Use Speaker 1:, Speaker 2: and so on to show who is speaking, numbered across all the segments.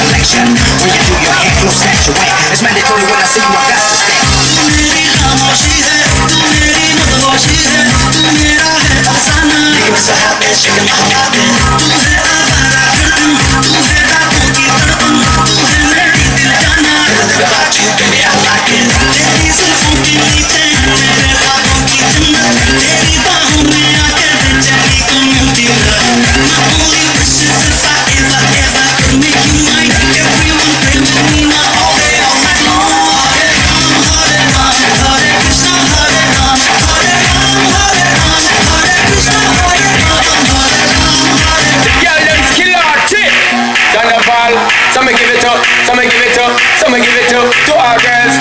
Speaker 1: selection. When you do your hair, close that you wear. It's mandatory when I see you, I got to stare. तू मेरी खामोशी है, तू मेरी मदहोशी है, तू मेरा है अफसाना. Give us a hot man, shaking my heart. तू है आवारा गर्दन, तू है रातों की तड़पन, तू है मेरी दिल जाना. Everything about you, baby, I like it. तेरी जुल्फों की नीचे मेरे ख्वाबों की जन्नत. तेरी बाहों में आके बेचैनी को मिलती है. My only wish is if I ever could make you mine. Everyone play with me now all day, all night long. Hare Ram, Hare Krishna, Hare Ram, Hare Ram, Hare Ram, Hare Krishna, Hare Ram, Hare Ram, Hare Ram.
Speaker 2: The girl them kill our tip. Thunderball, some give it up, some give it up, some give it up to our girls.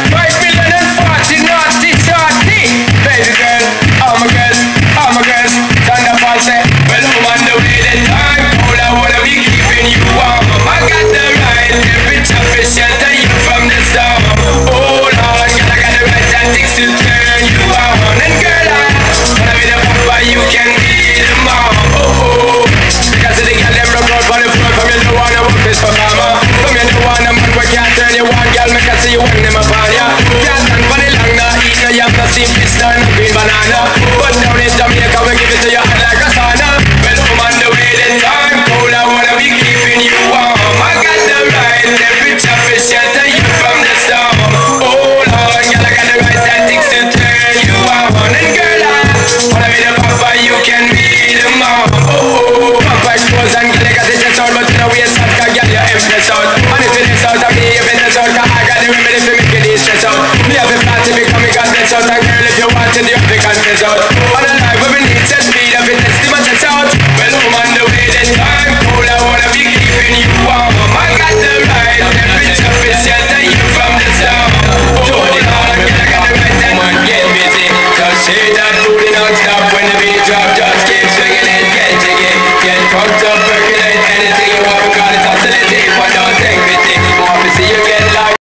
Speaker 2: 5,040 naughty shorty. Baby girl, all my girls, all my girls. Thunderball say, well I'm on the way the time. All I wanna be keeping you warm. I got the right temperature for shelter you from the storm. Oh Lord, girl I got the right tactics to turn you on. And girl I wanna be the papa, you can be the mom. Oh oh. Because the girl them rub out on the floor. From you don't wanna work this for mama. From you don't wanna man who can't turn you on. Girl make I see you when them upon ya. Can't stand for the long nah. Eat no yam, no steam fish, no green banana. But down in Jamaica we give it to you hot like a sauna. Well I'm on the way the time cold. I wanna be keeping you warm. I got the right temperature for shelter you from the storm. Oh Lord, girl I got the right tactics to turn you on. And girl I wanna be the papa, you can be the mom. Oh, papa expose and girl I got the chest out. But you know we ain't soft, cause girl you're empress out. And if it is out, I'll be even this out. Cause I got the remedy for making it stress out. Me have a plan to become a god bless out. And girl if you want it, you have to confess out. On a life we need set speed of it, let's see my chest out. Well I'm on the way the time cold. I wanna be keeping you warm. I got the right temperature for shelter you from the storm. Oh Lord, girl I got the right time. Come on, get busy. Just say that booty non-stop when the beat drop. Just keep swinging it, get jiggy. Get pumped up, percolate anything you